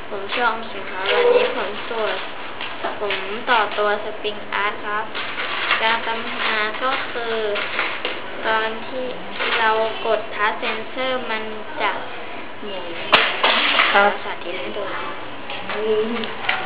ผมชื่ออมสินครับวันนี้ผมต่อตัวสปริงอาร์ตครับการทำงานก็คือตอนที่เรากดทัชเซนเซอร์มันจะหมุนสาธิตให้ดู